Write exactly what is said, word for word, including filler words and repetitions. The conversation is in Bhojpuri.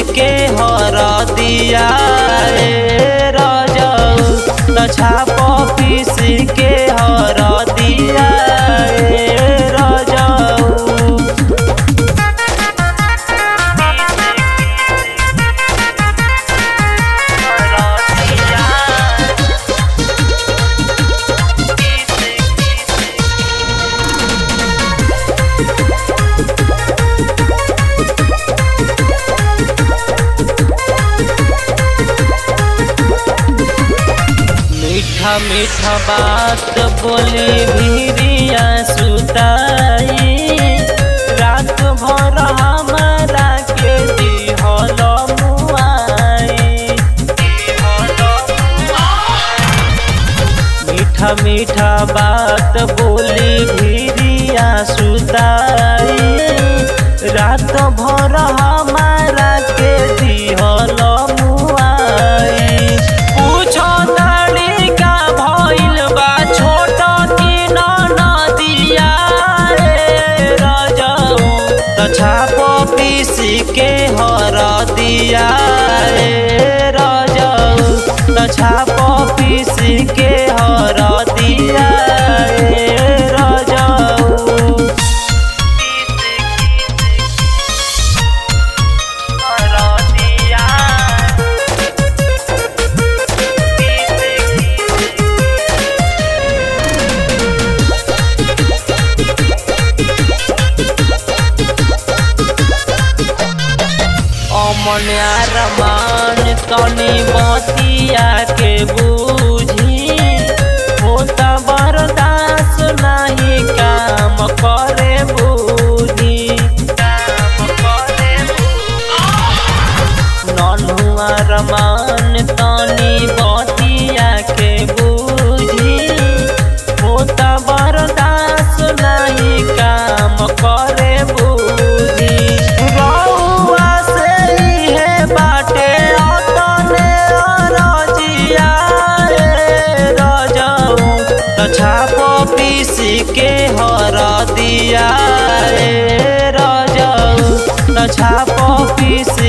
के हर दिया रजऊ छाप पीस के हर दिया रजऊ। मीठा मीठा बात बोली भीरिया सुताई रात भर हमारा के दिहल मुआई। मीठा मीठा बात बोली भीरिया सुताई रात भर हमारा के दिहल मुआई। छाप पीस के हर दिया रजऊ छाप पीस के हर दिया रजऊ। मन अरमान तनी बतिया के बूझी होता बर्दाश्त नहीं काम करे बूझी। नन्हु अरमान तनी बतिया के बूझी होता बर्दाश्त नहीं काम करे बूझी। छाप पीस के हर दिया रजऊ छाप पीस